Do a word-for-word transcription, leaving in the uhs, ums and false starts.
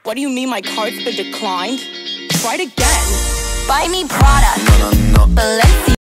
What do you mean my card's been declined? Try it again. Buy me Prada, No, no, no. Balenciaga.